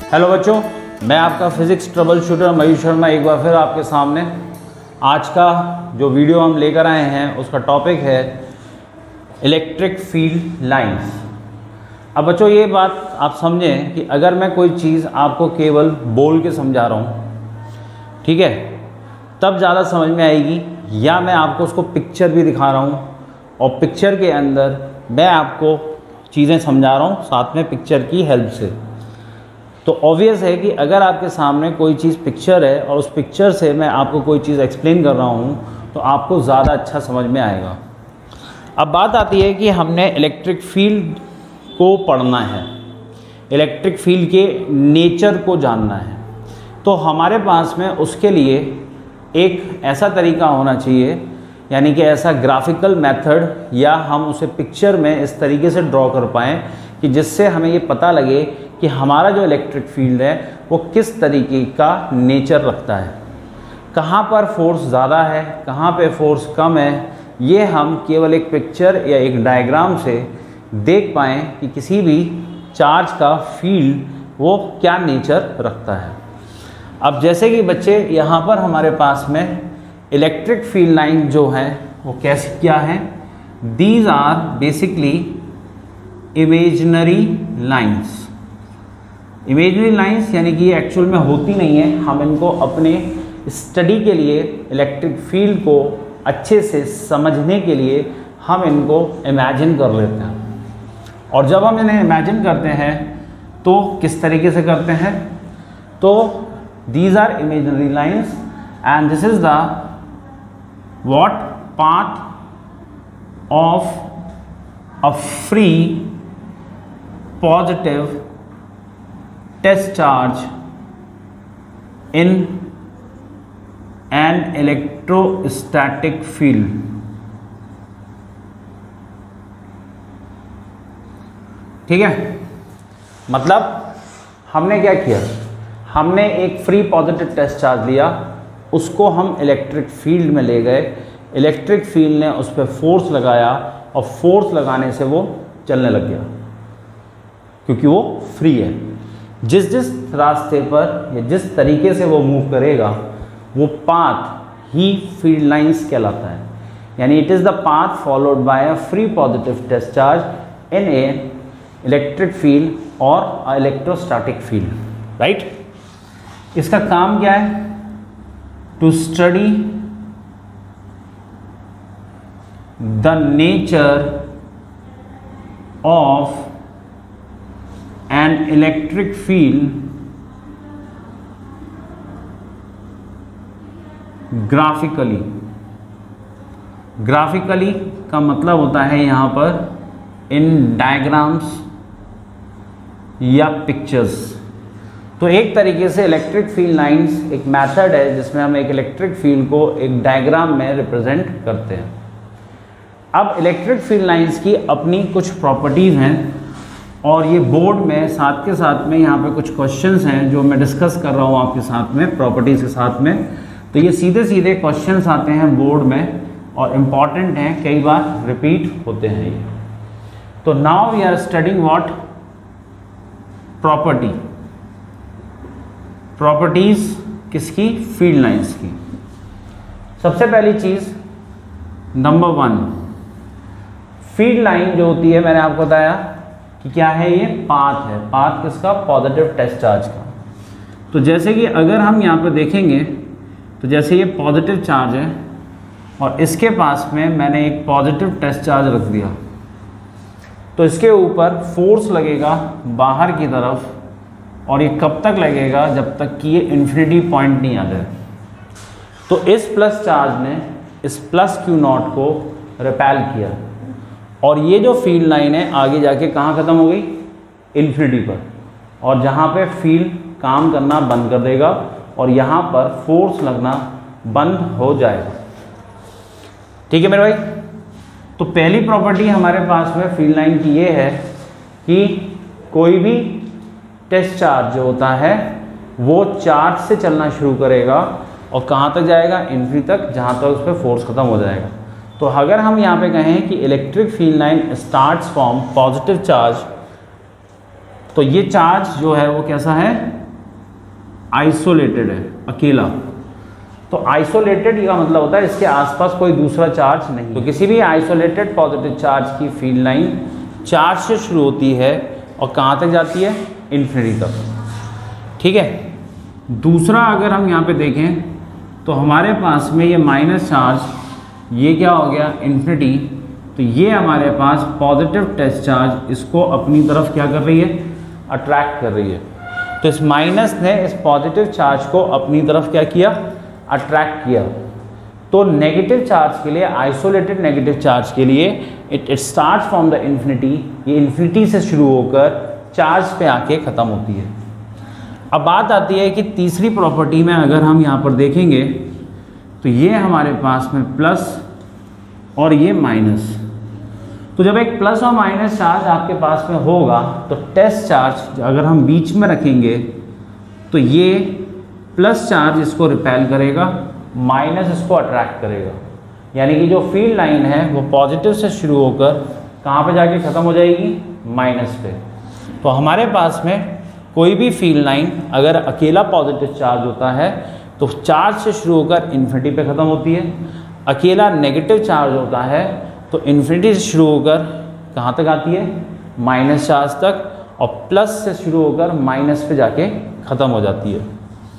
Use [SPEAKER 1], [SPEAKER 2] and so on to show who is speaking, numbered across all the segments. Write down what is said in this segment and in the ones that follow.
[SPEAKER 1] Hello बच्चों, मैं आपका physics trouble shooter Mayur Sharma एक बार फिर आपके सामने। आज का जो वीडियो हम लेकर आए हैं उसका टॉपिक है इलेक्ट्रिक फील्ड लाइंस। अब बच्चों ये बात आप समझें कि अगर मैं कोई चीज़ आपको केवल बोल के समझा रहा हूँ, ठीक है, तब ज़्यादा समझ में आएगी, या मैं आपको उसको पिक्चर भी दिखा रहा हूँ और पिक्चर के अंदर मैं आपको चीज़ें समझा रहा हूँ साथ में पिक्चर की हेल्प से। तो ऑब्वियस है कि अगर आपके सामने कोई चीज़ पिक्चर है और उस पिक्चर से मैं आपको कोई चीज़ एक्सप्लेन कर रहा हूँ तो आपको ज़्यादा अच्छा समझ में आएगा। अब बात आती है कि हमने इलेक्ट्रिक फील्ड को पढ़ना है, इलेक्ट्रिक फील्ड के नेचर को जानना है, तो हमारे पास में उसके लिए एक ऐसा तरीका होना चाहिए, यानी कि ऐसा ग्राफिकल मेथड, या हम उसे पिक्चर में इस तरीके से ड्रॉ कर पाएँ कि जिससे हमें ये पता लगे कि हमारा जो इलेक्ट्रिक फील्ड है वो किस तरीके का नेचर रखता है, कहाँ पर फोर्स ज़्यादा है, कहाँ पे फोर्स कम है। ये हम केवल एक पिक्चर या एक डायग्राम से देख पाएँ कि किसी भी चार्ज का फील्ड वो क्या नेचर रखता है। अब जैसे कि बच्चे यहाँ पर हमारे पास में इलेक्ट्रिक फील्ड लाइन जो है वो कैसी क्या है, these are basically imaginary lines. Imaginary lines यानी कि ये एक्चुअल में होती नहीं है, हम इनको अपने स्टडी के लिए, इलेक्ट्रिक फील्ड को अच्छे से समझने के लिए हम इनको इमेजिन कर लेते हैं। और जब हम इन्हें इमेजिन करते हैं तो किस तरीके से करते हैं, तो these are imaginary lines and this is the what path of a free positive test charge in an electrostatic field। ठीक है, मतलब हमने क्या किया, हमने एक फ्री पॉजिटिव टेस्ट चार्ज लिया, उसको हम इलेक्ट्रिक फील्ड में ले गए, इलेक्ट्रिक फील्ड ने उस पर फोर्स लगाया और फोर्स लगाने से वो चलने लग गया, क्योंकि वो फ्री है। जिस जिस रास्ते पर या जिस तरीके से वो मूव करेगा वो पाथ ही फील्ड लाइंस कहलाता है, यानी it is the path followed by a free positive test charge in a electric field और इलेक्ट्रोस्टैटिक फील्ड, राइट। इसका काम क्या है, to study the nature of an electric field graphically। Graphically का मतलब होता है यहाँ पर इन डायग्राम्स या पिक्चर्स। तो एक तरीके से इलेक्ट्रिक फील्ड लाइंस एक मेथड है जिसमें हम एक इलेक्ट्रिक फील्ड को एक डायग्राम में रिप्रेजेंट करते हैं। अब इलेक्ट्रिक फील्ड लाइंस की अपनी कुछ प्रॉपर्टीज़ हैं और ये बोर्ड में साथ के साथ में यहाँ पे कुछ क्वेश्चंस हैं जो मैं डिस्कस कर रहा हूँ आपके साथ में प्रॉपर्टीज़ के साथ में। तो ये सीधे सीधे क्वेश्चंस आते हैं बोर्ड में और इम्पॉर्टेंट हैं, कई बार रिपीट होते हैं ये। तो now we are studying what, property, properties किसकी, फील्ड लाइंस की। सबसे पहली चीज़ नंबर 1, फील्ड लाइन जो होती है, मैंने आपको बताया कि क्या है, ये पाथ है। पाथ किसका, पॉजिटिव टेस्ट चार्ज का। तो जैसे कि अगर हम यहाँ पर देखेंगे तो जैसे ये पॉजिटिव चार्ज है और इसके पास में मैंने एक पॉजिटिव टेस्ट चार्ज रख दिया, तो इसके ऊपर फोर्स लगेगा बाहर की तरफ, और ये कब तक लगेगा, जब तक कि ये इन्फिनिटी पॉइंट नहीं आ जाए। तो इस प्लस चार्ज ने इस प्लस क्यू नॉट को रिपेल किया और ये जो फील्ड लाइन है आगे जाके कहाँ ख़त्म हो गई, इन्फिनिटी पर, और जहाँ पे फील्ड काम करना बंद कर देगा और यहाँ पर फोर्स लगना बंद हो जाएगा। ठीक है मेरे भाई। तो पहली प्रॉपर्टी हमारे पास में फील्ड लाइन की ये है कि कोई भी टेस्ट चार्ज जो होता है वो चार्ज से चलना शुरू करेगा और कहाँ तक जाएगा, इन्फिनिटी तक, जहाँ तक उस पर फोर्स ख़त्म हो जाएगा। तो अगर हम यहाँ पे कहें कि electric field line starts from positive charge, तो ये चार्ज जो है वो कैसा है, आइसोलेटेड है, अकेला, तो आइसोलेटेड का मतलब होता है इसके आसपास कोई दूसरा चार्ज नहीं। तो किसी भी आइसोलेटेड पॉजिटिव चार्ज की फील्ड लाइन चार्ज से शुरू होती है और कहाँ तक जाती है, इन्फिनिटी तक। ठीक है, दूसरा अगर हम यहाँ पे देखें तो हमारे पास में ये माइनस चार्ज, ये क्या हो गया, इन्फिनिटी, तो ये हमारे पास पॉजिटिव टेस्ट चार्ज इसको अपनी तरफ क्या कर रही है, अट्रैक्ट कर रही है। तो इस माइनस ने इस पॉजिटिव चार्ज को अपनी तरफ क्या किया, अट्रैक्ट किया। तो नेगेटिव चार्ज के लिए, आइसोलेटेड नेगेटिव चार्ज के लिए it start from the infinity, ये इन्फिनिटी से शुरू होकर चार्ज पे आके ख़त्म होती है। अब बात आती है कि तीसरी प्रॉपर्टी में अगर हम यहाँ पर देखेंगे तो ये हमारे पास में प्लस और ये माइनस, तो जब एक प्लस और माइनस चार्ज आपके पास में होगा तो टेस्ट चार्ज अगर हम बीच में रखेंगे तो ये प्लस चार्ज इसको रिपेल करेगा, माइनस इसको अट्रैक्ट करेगा, यानी कि जो फील्ड लाइन है वो पॉजिटिव से शुरू होकर कहाँ पे जाके ख़त्म हो जाएगी, माइनस पे। तो हमारे पास में कोई भी फील्ड लाइन अगर अकेला पॉजिटिव चार्ज होता है तो चार्ज से शुरू होकर इन्फिनिटी पे ख़त्म होती है, अकेला नेगेटिव चार्ज होता है तो इन्फिनिटी से शुरू होकर कहाँ तक आती है, माइनस चार्ज तक, और प्लस से शुरू होकर माइनस पे जाके ख़त्म हो जाती है।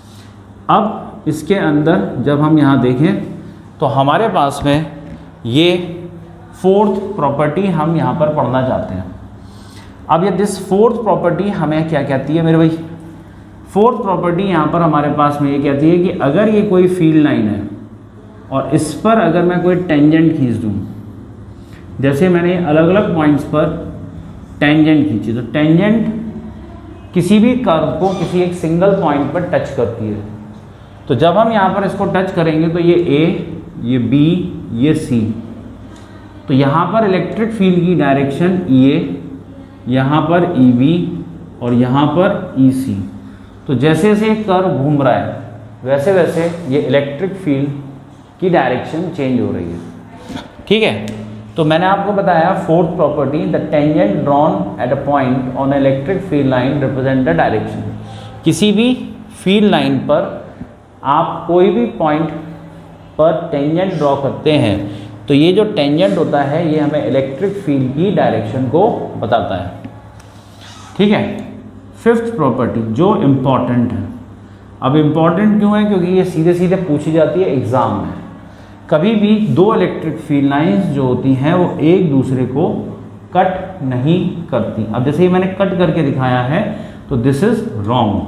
[SPEAKER 1] अब इसके अंदर जब हम यहाँ देखें तो हमारे पास में ये फोर्थ प्रॉपर्टी हम यहाँ पर पढ़ना चाहते हैं। अब ये दिस फोर्थ प्रॉपर्टी हमें क्या कहती है मेरे भाई, फोर्थ प्रॉपर्टी यहाँ पर हमारे पास में ये कहती है कि अगर ये कोई फील्ड लाइन है और इस पर अगर मैं कोई टेंजेंट खींच दूँ, जैसे मैंने अलग अलग पॉइंट्स पर टेंजेंट खींची, तो टेंजेंट किसी भी कर्व को किसी एक सिंगल पॉइंट पर टच करती है। तो जब हम यहाँ पर इसको टच करेंगे तो ये ए, ये बी, ये सी, तो यहाँ पर इलेक्ट्रिक फील्ड की डायरेक्शन ये, यहाँ पर ई बी और यहाँ पर ई सी। तो जैसे जैसे कर्व घूम रहा है वैसे वैसे ये इलेक्ट्रिक फील्ड की डायरेक्शन चेंज हो रही है। ठीक है, तो मैंने आपको बताया fourth property, the tangent drawn at a point on electric field line represent the direction. किसी भी फील्ड लाइन पर आप कोई भी पॉइंट पर टेंजेंट ड्रॉ करते हैं तो ये जो टेंजेंट होता है ये हमें इलेक्ट्रिक फील्ड की डायरेक्शन को बताता है। ठीक है, फिफ्थ प्रॉपर्टी जो इम्पॉर्टेंट है। अब इम्पॉर्टेंट क्यों है, क्योंकि ये सीधे सीधे पूछी जाती है एग्जाम में। कभी भी दो इलेक्ट्रिक फील्ड लाइंस जो होती हैं वो एक दूसरे को कट नहीं करती। अब जैसे ही मैंने कट करके दिखाया है तो दिस इज रॉन्ग,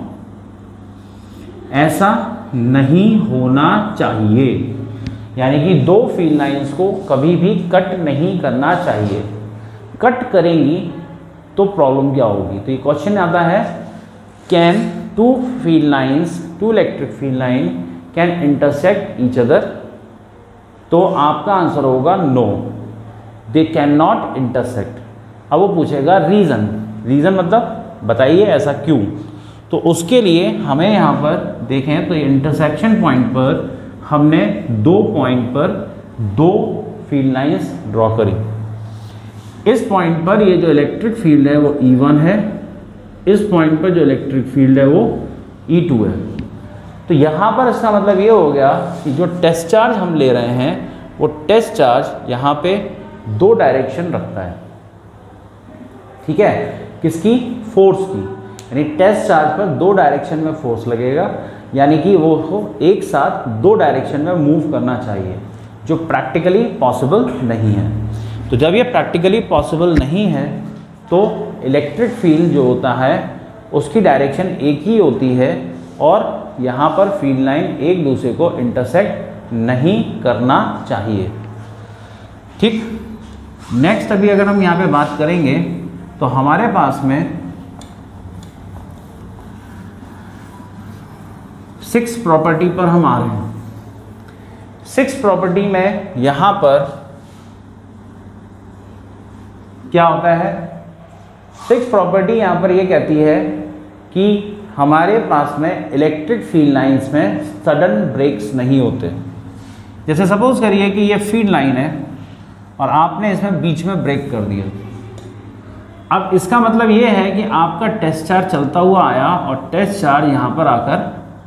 [SPEAKER 1] ऐसा नहीं होना चाहिए, यानी कि दो फील्ड लाइंस को कभी भी कट नहीं करना चाहिए। कट करेंगी तो प्रॉब्लम क्या होगी, तो ये क्वेश्चन आता है, can two field lines, two electric field line can intersect each other, तो आपका आंसर होगा no, they can not intersect. अब वो पूछेगा रीज़न, रीज़न मतलब बताइए ऐसा क्यों। तो उसके लिए हमें यहाँ पर देखें तो इंटरसेक्शन पॉइंट पर हमने दो पॉइंट पर दो फील्ड लाइंस ड्रॉ करी। इस पॉइंट पर ये जो इलेक्ट्रिक फील्ड है वो E1 है, इस पॉइंट पर जो इलेक्ट्रिक फील्ड है वो E2 है। तो यहाँ पर इसका मतलब ये हो गया कि जो टेस्ट चार्ज हम ले रहे हैं वो टेस्ट चार्ज यहाँ पे दो डायरेक्शन रखता है। ठीक है, किसकी, फोर्स की, यानी टेस्ट चार्ज पर दो डायरेक्शन में फोर्स लगेगा, यानी कि वो एक साथ दो डायरेक्शन में मूव करना चाहिए, जो प्रैक्टिकली पॉसिबल नहीं है। तो जब ये प्रैक्टिकली पॉसिबल नहीं है तो इलेक्ट्रिक फील्ड जो होता है उसकी डायरेक्शन एक ही होती है और यहाँ पर फील्ड लाइन एक दूसरे को इंटरसेक्ट नहीं करना चाहिए। ठीक, नेक्स्ट अभी अगर हम यहाँ पे बात करेंगे तो हमारे पास में 6 प्रॉपर्टी पर हम आ रहे हैं। 6 प्रॉपर्टी में यहाँ पर क्या होता है, 6 प्रॉपर्टी यहाँ पर ये कहती है कि हमारे पास में इलेक्ट्रिक फील्ड लाइंस में सडन ब्रेक्स नहीं होते। जैसे सपोज करिए कि ये फील्ड लाइन है और आपने इसमें बीच में ब्रेक कर दिया। अब इसका मतलब ये है कि आपका टेस्ट चार्ज चलता हुआ आया और टेस्ट चार्ज यहाँ पर आकर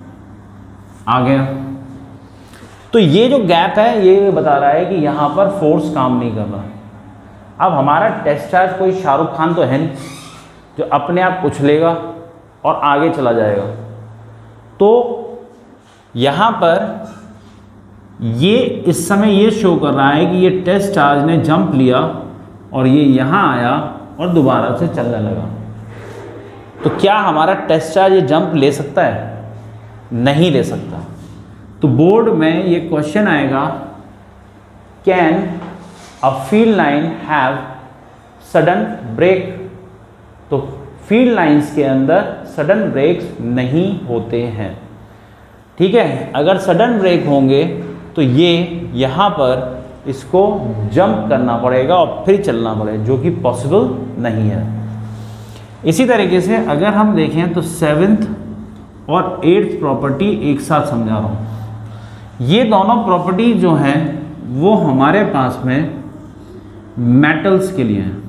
[SPEAKER 1] आ गया। तो ये जो गैप है ये बता रहा है कि यहाँ पर फोर्स काम नहीं कर रहा। अब हमारा टेस्ट चार्ज कोई शाहरुख खान तो है नहीं जो अपने आप उछलेगा और आगे चला जाएगा। तो यहाँ पर ये इस समय ये शो कर रहा है कि ये टेस्ट चार्ज ने जंप लिया और ये यहाँ आया और दोबारा से चलने लगा। तो क्या हमारा टेस्ट चार्ज ये जंप ले सकता है? नहीं ले सकता। तो बोर्ड में ये क्वेश्चन आएगा, can a field line have sudden break? तो फील्ड लाइंस के अंदर सडन ब्रेक्स नहीं होते हैं। ठीक है, अगर सडन ब्रेक होंगे तो ये यहाँ पर इसको जंप करना पड़ेगा और फिर चलना पड़ेगा, जो कि पॉसिबल नहीं है। इसी तरीके से अगर हम देखें तो 7th और 8th प्रॉपर्टी एक साथ समझा रहा हूँ। ये दोनों प्रॉपर्टी जो हैं वो हमारे पास में मेटल्स के लिए हैं।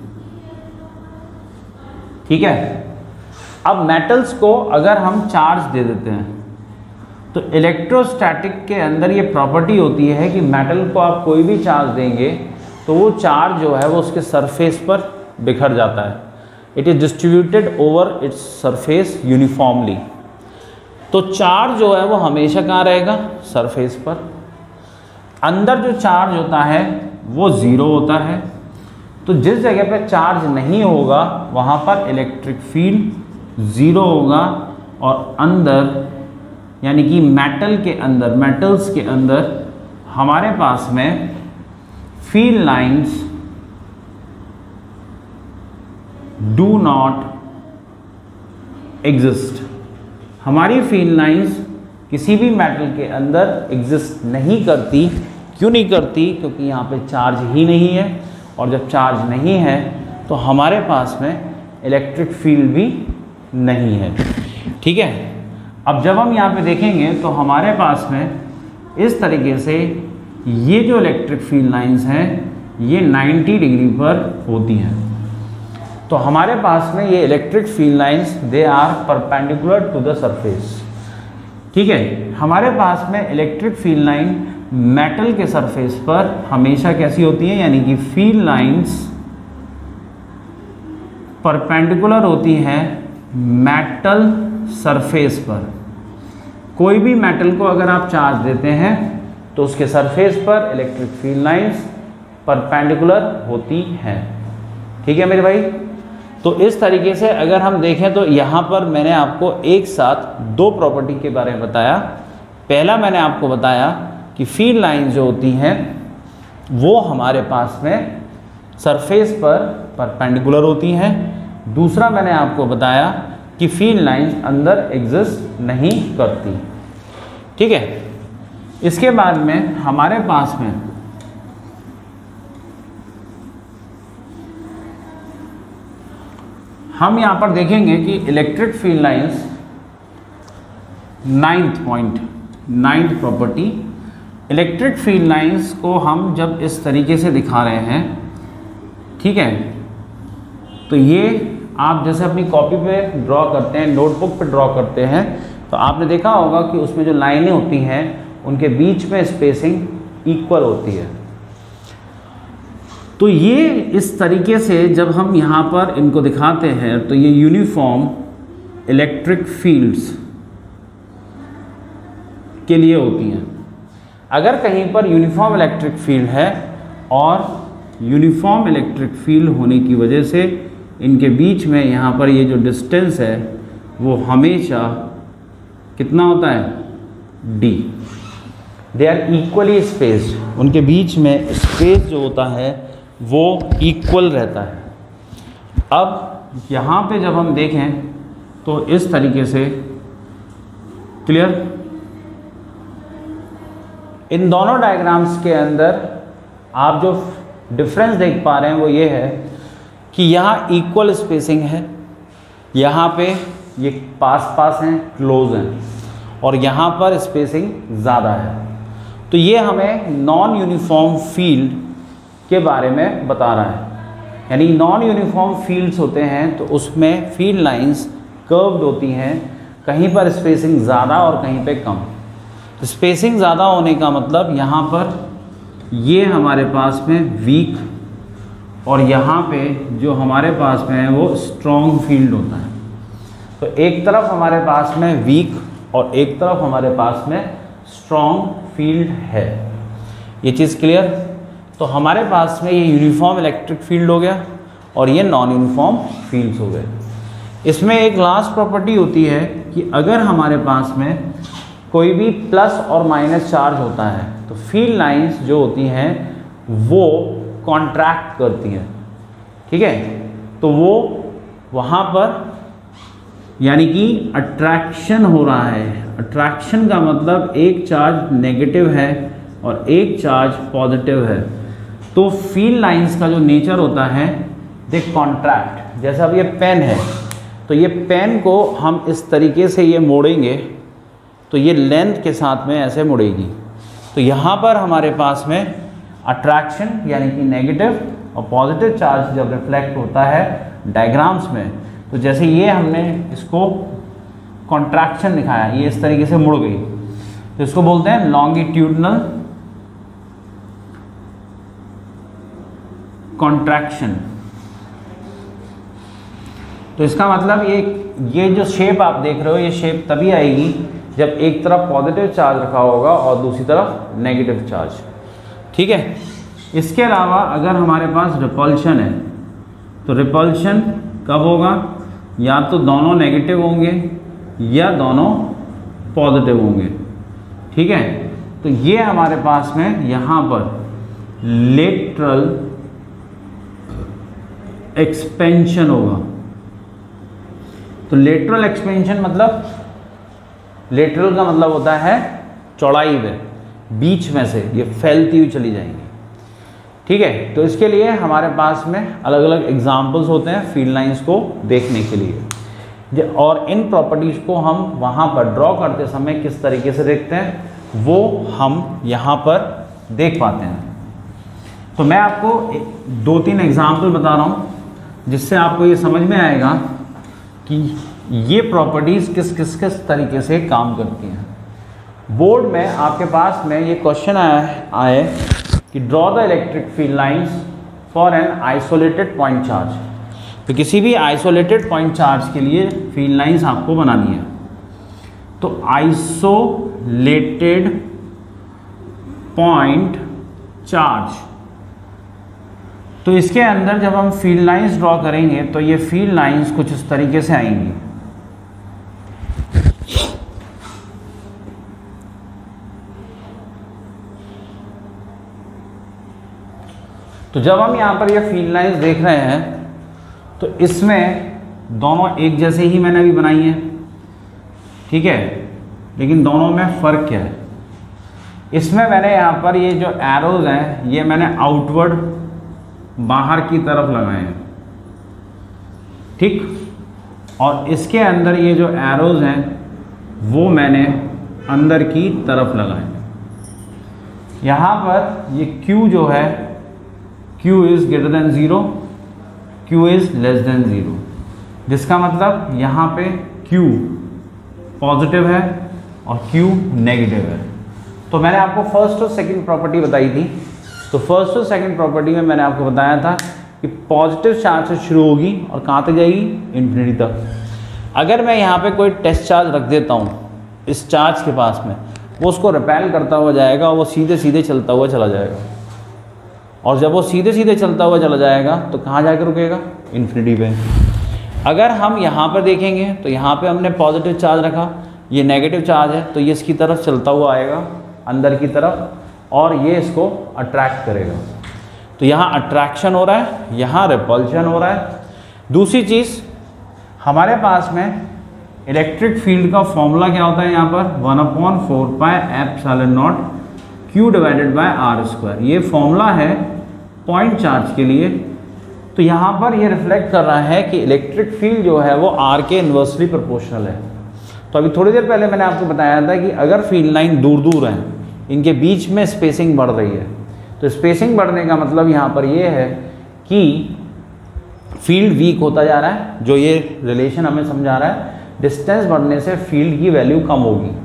[SPEAKER 1] ठीक है, अब मेटल्स को अगर हम चार्ज दे देते हैं तो इलेक्ट्रोस्टैटिक के अंदर ये प्रॉपर्टी होती है कि मेटल को आप कोई भी चार्ज देंगे तो वो चार्ज जो है वो उसके सरफेस पर बिखर जाता है। It is distributed over its surface uniformly. तो चार्ज जो है वो हमेशा कहाँ रहेगा? सरफेस पर। अंदर जो चार्ज होता है वो ज़ीरो होता है। तो जिस जगह पर चार्ज नहीं होगा वहाँ पर इलेक्ट्रिक फील्ड ज़ीरो होगा और अंदर यानी कि मेटल के अंदर, मेटल्स के अंदर हमारे पास में field lines do not exist. हमारी फील्ड लाइंस किसी भी मेटल के अंदर एग्जिस्ट नहीं करती। क्यों नहीं करती? क्योंकि यहाँ पे चार्ज ही नहीं है, और जब चार्ज नहीं है तो हमारे पास में इलेक्ट्रिक फील्ड भी नहीं है। ठीक है, अब जब हम यहाँ पे देखेंगे तो हमारे पास में इस तरीके से ये जो इलेक्ट्रिक फील्ड लाइंस हैं ये 90 डिग्री पर होती हैं। तो हमारे पास में ये electric field lines they are perpendicular to the surface. ठीक है, हमारे पास में इलेक्ट्रिक फील्ड लाइन मेटल के सरफेस पर हमेशा कैसी होती है, यानी कि फील्ड लाइंस परपेंडिकुलर होती हैं मेटल सरफेस पर। कोई भी मेटल को अगर आप चार्ज देते हैं तो उसके सरफेस पर इलेक्ट्रिक फील्ड लाइंस परपेंडिकुलर होती हैं। ठीक है मेरे भाई, तो इस तरीके से अगर हम देखें तो यहाँ पर मैंने आपको एक साथ दो प्रॉपर्टी के बारे में बताया। पहला मैंने आपको बताया कि फील्ड लाइंस जो होती हैं वो हमारे पास में सरफेस पर परपेंडिकुलर होती हैं। दूसरा मैंने आपको बताया कि फील्ड लाइंस अंदर एग्जिस्ट नहीं करती। ठीक है, इसके बाद में हमारे पास में हम यहाँ पर देखेंगे कि electric field lines 9th property, electric field lines को हम जब इस तरीके से दिखा रहे हैं, ठीक है, तो ये आप जैसे अपनी कॉपी पे ड्रॉ करते हैं, नोटबुक पे ड्रॉ करते हैं, तो आपने देखा होगा कि उसमें जो लाइनें होती हैं उनके बीच में स्पेसिंग इक्वल होती है। तो ये इस तरीके से जब हम यहाँ पर इनको दिखाते हैं तो ये यूनिफॉर्म इलेक्ट्रिक फील्ड्स के लिए होती हैं। अगर कहीं पर यूनिफॉर्म इलेक्ट्रिक फील्ड है और यूनिफॉर्म इलेक्ट्रिक फील्ड होने की वजह से इनके बीच में यहाँ पर ये जो डिस्टेंस है वो हमेशा कितना होता है? d। They are equally spaced, उनके बीच में स्पेस जो होता है वो इक्वल रहता है। अब यहाँ पे जब हम देखें तो इस तरीके से, क्लियर? इन दोनों डायग्राम्स के अंदर आप जो डिफरेंस देख पा रहे हैं वो ये है कि यहाँ इक्वल स्पेसिंग है, यहाँ पे ये पास पास हैं, क्लोज हैं, और यहाँ पर स्पेसिंग ज़्यादा है। तो ये हमें नॉन यूनिफॉर्म फील्ड के बारे में बता रहा है। यानी नॉन यूनिफॉर्म फील्ड्स होते हैं तो उसमें फील्ड लाइंस कर्व्ड होती हैं, कहीं पर स्पेसिंग ज़्यादा और कहीं पे कम। तो स्पेसिंग ज़्यादा होने का मतलब यहाँ पर ये हमारे पास में वीक और यहाँ पे जो हमारे पास में है वो स्ट्रॉन्ग फील्ड होता है। तो एक तरफ हमारे पास में वीक और एक तरफ हमारे पास में स्ट्रॉन्ग फील्ड है। ये चीज़ क्लियर? तो हमारे पास में ये यूनिफॉर्म इलेक्ट्रिक फील्ड हो गया और ये नॉन यूनिफॉर्म फील्ड्स हो गए। इसमें एक लास्ट प्रॉपर्टी होती है कि अगर हमारे पास में कोई भी प्लस और माइनस चार्ज होता है तो फील्ड लाइंस जो होती हैं वो कॉन्ट्रैक्ट करती हैं, ठीक है। तो वो वहाँ पर यानी कि अट्रैक्शन हो रहा है। अट्रैक्शन का मतलब एक चार्ज नेगेटिव है और एक चार्ज पॉजिटिव है। तो फील्ड लाइंस का जो नेचर होता है दे कॉन्ट्रैक्ट। जैसे अब ये पेन है तो ये पेन को हम इस तरीके से ये मोड़ेंगे तो ये लेंथ के साथ में ऐसे मुड़ेगी। तो यहाँ पर हमारे पास में अट्रैक्शन यानी कि नेगेटिव और पॉजिटिव चार्ज जब रिफ्लेक्ट होता है डायग्राम्स में, तो जैसे ये हमने इसको कॉन्ट्रैक्शन दिखाया, ये इस तरीके से मुड़ गई, तो इसको बोलते हैं लॉन्गिट्यूडनल कॉन्ट्रैक्शन। तो इसका मतलब ये जो शेप आप देख रहे हो ये शेप तभी आएगी जब एक तरफ पॉजिटिव चार्ज रखा होगा और दूसरी तरफ नेगेटिव चार्ज, ठीक है। इसके अलावा अगर हमारे पास रिपल्शन है तो रिपल्शन कब होगा? या तो दोनों नेगेटिव होंगे या दोनों पॉजिटिव होंगे, ठीक है। तो ये हमारे पास में यहाँ पर लेटरल एक्सपेंशन होगा। तो लेटरल एक्सपेंशन मतलब, लेटरल का मतलब होता है चौड़ाई में, बीच में से ये फैलती हुई चली जाएंगी, ठीक है। तो इसके लिए हमारे पास में अलग अलग एग्जाम्पल्स होते हैं फील्ड लाइंस को देखने के लिए, और इन प्रॉपर्टीज़ को हम वहाँ पर ड्रॉ करते समय किस तरीके से देखते हैं वो हम यहाँ पर देख पाते हैं। तो मैं आपको 2-3 एग्जाम्पल बता रहा हूँ जिससे आपको ये समझ में आएगा कि ये प्रॉपर्टीज़ किस तरीके से काम करती हैं। बोर्ड में आपके पास में ये क्वेश्चन आया है कि draw the electric field lines for an isolated point charge. तो किसी भी आइसोलेटेड पॉइंट चार्ज के लिए फील्ड लाइंस आपको बनानी है। तो आइसोलेटेड पॉइंट चार्ज, तो इसके अंदर जब हम फील्ड लाइंस ड्रॉ करेंगे तो ये फील्ड लाइंस कुछ इस तरीके से आएंगी। तो जब हम यहाँ पर ये फील्ड लाइंस देख रहे हैं तो इसमें दोनों एक जैसे ही मैंने अभी बनाई है, ठीक है, लेकिन दोनों में फ़र्क क्या है? इसमें मैंने यहाँ पर ये जो एरोज हैं ये मैंने आउटवर्ड बाहर की तरफ लगाए हैं, ठीक, और इसके अंदर ये जो एरोज हैं वो मैंने अंदर की तरफ लगाए हैं। यहाँ पर ये Q जो है Q is greater than 0, Q is less than 0, जिसका मतलब यहाँ पे Q पॉजिटिव है और Q नेगेटिव है। तो मैंने आपको फर्स्ट और सेकंड प्रॉपर्टी बताई थी। तो फर्स्ट और सेकंड प्रॉपर्टी में मैंने आपको बताया था कि पॉजिटिव चार्ज से शुरू होगी और कहाँ तक जाएगी? इन्फिनिटी तक। अगर मैं यहाँ पे कोई टेस्ट चार्ज रख देता हूँ इस चार्ज के पास में, वो उसको रिपेल करता हुआ जाएगा और वो सीधे सीधे चलता हुआ चला जाएगा, और जब वो सीधे सीधे चलता हुआ चला जाएगा तो कहाँ जाकर रुकेगा? इन्फिनिटी पे। अगर हम यहाँ पर देखेंगे तो यहाँ पे हमने पॉजिटिव चार्ज रखा, ये नेगेटिव चार्ज है, तो ये इसकी तरफ चलता हुआ आएगा अंदर की तरफ और ये इसको अट्रैक्ट करेगा। तो यहाँ अट्रैक्शन हो रहा है, यहाँ रिपल्शन हो रहा है। दूसरी चीज़, हमारे पास में इलेक्ट्रिक फील्ड का फॉर्मूला क्या होता है? यहाँ पर 1/4πε0 Q डिवाइडेड बाय r²। ये फॉर्मूला है पॉइंट चार्ज के लिए। तो यहाँ पर ये रिफ्लेक्ट कर रहा है कि इलेक्ट्रिक फील्ड जो है वो r के इन्वर्सली प्रोपोर्शनल है। तो अभी थोड़ी देर पहले मैंने आपको बताया था कि अगर फील्ड लाइन दूर दूर हैं, इनके बीच में स्पेसिंग बढ़ रही है, तो स्पेसिंग बढ़ने का मतलब यहाँ पर ये है कि फील्ड वीक होता जा रहा है। जो ये रिलेशन हमें समझा रहा है, डिस्टेंस बढ़ने से फील्ड की वैल्यू कम होगी,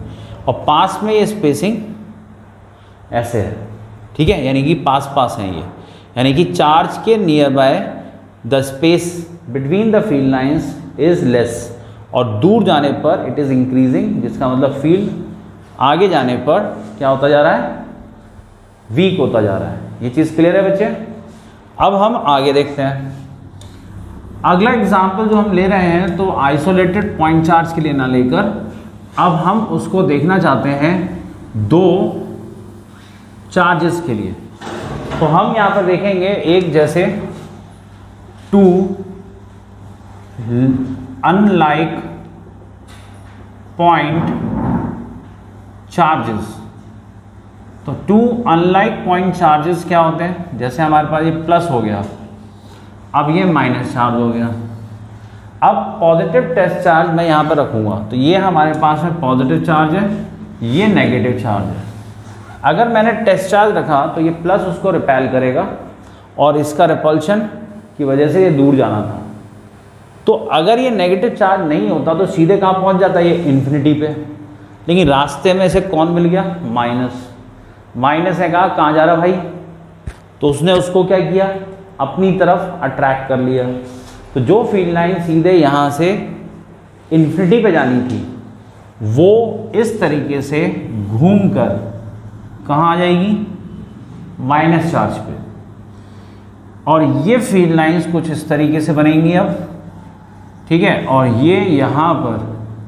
[SPEAKER 1] और पास में ये स्पेसिंग ऐसे है, ठीक है, यानी कि पास पास हैं ये, यानी कि चार्ज के near by the space between the field lines is less, और दूर जाने पर इट इज़ इंक्रीजिंग, जिसका मतलब फील्ड आगे जाने पर क्या होता जा रहा है, वीक होता जा रहा है। ये चीज़ क्लियर है बच्चे? अब हम आगे देखते हैं। अगला एग्जाम्पल जो हम ले रहे हैं तो आइसोलेटेड पॉइंट चार्ज के लिए ना लेकर अब हम उसको देखना चाहते हैं दो चार्जेस के लिए। तो हम यहाँ पर देखेंगे एक जैसे टू अनलाइक पॉइंट चार्जेस। तो टू अनलाइक पॉइंट चार्जेस क्या होते हैं, जैसे हमारे पास ये प्लस हो गया, अब ये माइनस चार्ज हो गया। अब पॉजिटिव टेस्ट चार्ज मैं यहाँ पर रखूँगा, तो ये हमारे पास में पॉजिटिव चार्ज है, ये नेगेटिव चार्ज है। अगर मैंने टेस्ट चार्ज रखा तो ये प्लस उसको रिपेल करेगा और इसका रिपल्शन की वजह से ये दूर जाना था। तो अगर ये नेगेटिव चार्ज नहीं होता तो सीधे कहाँ पहुँच जाता है, ये इन्फिनिटी पे। लेकिन रास्ते में से कौन मिल गया, माइनस। माइनस ने कहा कहाँ जा रहा भाई, तो उसने उसको क्या किया, अपनी तरफ अट्रैक्ट कर लिया। तो जो फील्ड लाइन सीधे यहाँ से इन्फिनिटी पे जानी थी वो इस तरीके से घूमकर कहाँ आ जाएगी, माइनस चार्ज पे। और ये फील्ड लाइंस कुछ इस तरीके से बनेंगी अब, ठीक है। और ये यहाँ पर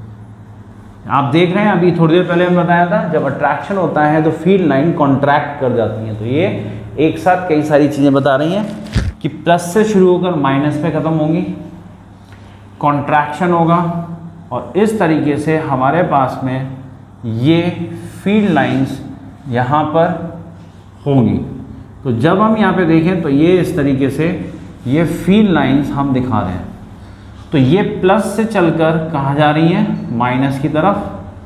[SPEAKER 1] आप देख रहे हैं, अभी थोड़ी देर पहले हमने बताया था जब अट्रैक्शन होता है तो फील्ड लाइन कॉन्ट्रैक्ट कर जाती हैं। तो ये एक साथ कई सारी चीज़ें बता रही हैं कि प्लस से शुरू होकर माइनस पे ख़त्म होंगी, कॉन्ट्रैक्शन होगा, और इस तरीके से हमारे पास में ये फील्ड लाइंस यहाँ पर होंगी। तो जब हम यहाँ पे देखें तो ये इस तरीके से ये फील्ड लाइंस हम दिखा रहे हैं। तो ये प्लस से चलकर कहाँ जा रही हैं, माइनस की तरफ,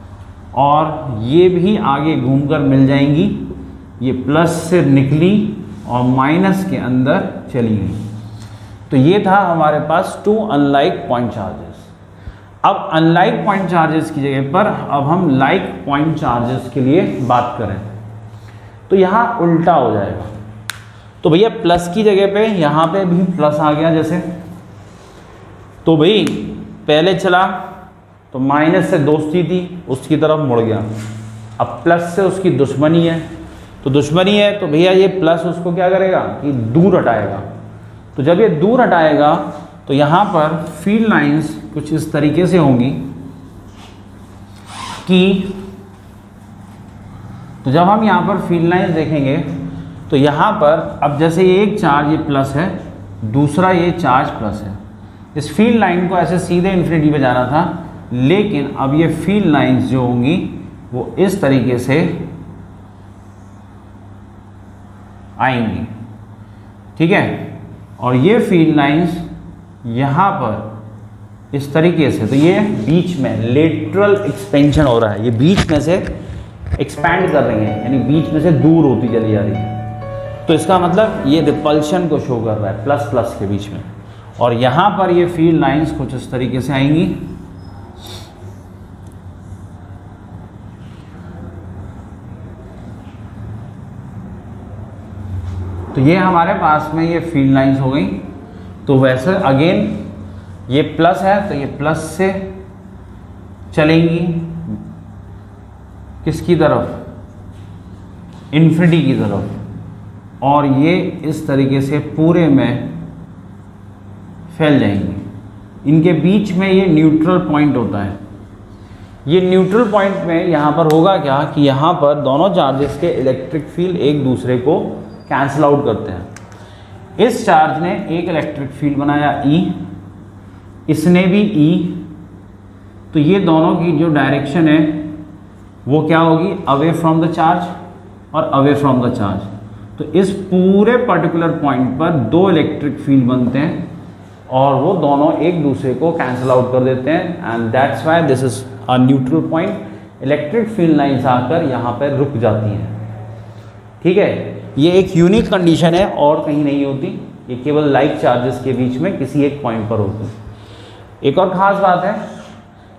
[SPEAKER 1] और ये भी आगे घूमकर मिल जाएंगी। ये प्लस से निकली और माइनस के अंदर चली गई। तो ये था हमारे पास टू अनलाइक पॉइंट चार्जेस। अब अनलाइक पॉइंट चार्जेस की जगह पर अब हम लाइक पॉइंट चार्जेस के लिए बात करें तो यहाँ उल्टा हो जाएगा। तो भैया प्लस की जगह पे यहाँ पे भी प्लस आ गया जैसे, तो भाई पहले चला तो माइनस से दोस्ती थी, उसकी तरफ मुड़ गया। अब प्लस से उसकी दुश्मनी है, तो दुश्मनी है तो भैया ये प्लस उसको क्या करेगा कि दूर हटाएगा। तो जब ये दूर हटाएगा तो यहाँ पर फील्ड लाइंस कुछ इस तरीके से होंगी कि, तो जब हम यहाँ पर फील्ड लाइंस देखेंगे तो यहाँ पर अब जैसे ये एक चार्ज ये प्लस है, दूसरा ये चार्ज प्लस है। इस फील्ड लाइन को ऐसे सीधे इन्फिनिटी पे जाना था, लेकिन अब ये फील्ड लाइंस जो होंगी वो इस तरीके से आएंगी, ठीक है। और ये फील्ड लाइंस यहाँ पर इस तरीके से, तो ये बीच में लेटरल एक्सपेंशन हो रहा है, ये बीच में से एक्सपैंड कर रही है, यानी बीच में से दूर होती चली जा रही है। तो इसका मतलब ये रिपल्शन को शो कर रहा है प्लस प्लस के बीच में। और यहाँ पर ये फील्ड लाइंस कुछ इस तरीके से आएंगी, तो ये हमारे पास में ये फील्ड लाइंस हो गई। तो वैसे अगेन ये प्लस है तो ये प्लस से चलेंगी किसकी तरफ, इन्फिनिटी की तरफ, और ये इस तरीके से पूरे में फैल जाएंगी। इनके बीच में ये न्यूट्रल पॉइंट होता है। ये न्यूट्रल पॉइंट में यहाँ पर होगा क्या कि यहाँ पर दोनों चार्जेस के इलेक्ट्रिक फील्ड एक दूसरे को कैंसिल आउट करते हैं। इस चार्ज ने एक इलेक्ट्रिक फील्ड बनाया E, इसने भी E, तो ये दोनों की जो डायरेक्शन है वो क्या होगी, अवे फ्रॉम द चार्ज और अवे फ्रॉम द चार्ज। तो इस पूरे पर्टिकुलर पॉइंट पर दो इलेक्ट्रिक फील्ड बनते हैं और वो दोनों एक दूसरे को कैंसिल आउट कर देते हैं, and that's why this is a neutral point. Electric field lines आकर यहाँ पर रुक जाती हैं, ठीक है। ये एक यूनिक कंडीशन है और कहीं नहीं होती, ये केवल लाइक चार्जेस के बीच में किसी एक पॉइंट पर होती है। एक और ख़ास बात है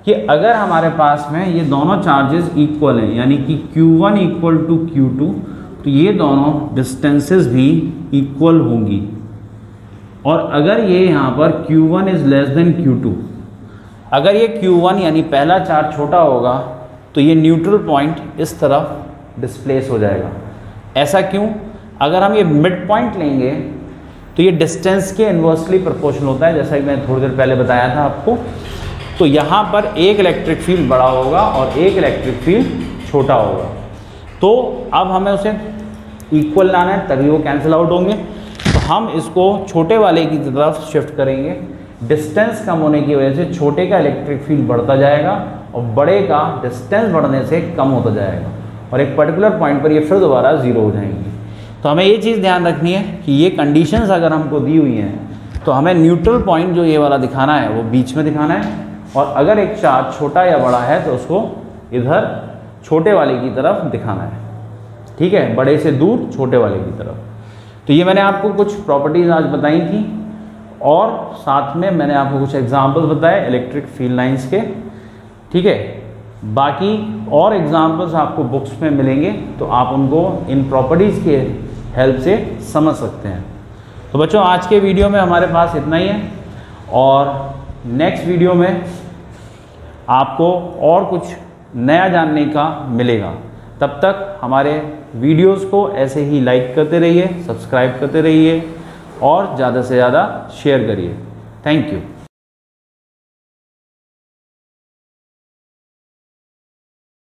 [SPEAKER 1] कि अगर हमारे पास में ये दोनों चार्जेस इक्वल हैं, यानी कि Q1 इक्वल टू Q2, तो ये दोनों डिस्टेंसेस भी इक्वल होंगी। और अगर ये यहाँ पर Q1 is less than Q2, अगर ये Q1 यानी पहला चार्ज छोटा होगा तो ये न्यूट्रल पॉइंट इस तरफ डिस्प्लेस हो जाएगा। ऐसा क्यों? अगर हम ये मिड पॉइंट लेंगे तो ये डिस्टेंस के इन्वर्सली प्रोपोर्शनल होता है, जैसा कि मैंने थोड़ी देर पहले बताया था आपको। तो यहाँ पर एक इलेक्ट्रिक फील्ड बड़ा होगा और एक इलेक्ट्रिक फील्ड छोटा होगा। तो अब हमें उसे इक्वल लाना है, तभी वो कैंसिल आउट होंगे। तो हम इसको छोटे वाले की तरफ शिफ्ट करेंगे। डिस्टेंस कम होने की वजह से छोटे का इलेक्ट्रिक फील्ड बढ़ता जाएगा और बड़े का डिस्टेंस बढ़ने से कम होता जाएगा, और एक पर्टिकुलर पॉइंट पर ये फिर दोबारा ज़ीरो हो जाएंगी। तो हमें ये चीज़ ध्यान रखनी है कि ये कंडीशंस अगर हमको दी हुई हैं तो हमें न्यूट्रल पॉइंट जो ये वाला दिखाना है वो बीच में दिखाना है, और अगर एक चार्ज छोटा या बड़ा है तो उसको इधर छोटे वाले की तरफ दिखाना है। ठीक है, बड़े से दूर छोटे वाले की तरफ। तो ये मैंने आपको कुछ प्रॉपर्टीज़ आज बताई थी, और साथ में मैंने आपको कुछ एग्जांपल्स बताए इलेक्ट्रिक फील्ड लाइंस के। ठीक है, बाकी और एग्जांपल्स आपको बुक्स में मिलेंगे, तो आप उनको इन प्रॉपर्टीज़ के हेल्प से समझ सकते हैं। तो बच्चों, आज के वीडियो में हमारे पास इतना ही है, और नेक्स्ट वीडियो में आपको और कुछ नया जानने का मिलेगा। तब तक हमारे वीडियोस को ऐसे ही लाइक करते रहिए, सब्सक्राइब करते रहिए और ज़्यादा से ज़्यादा शेयर करिए। Thank you.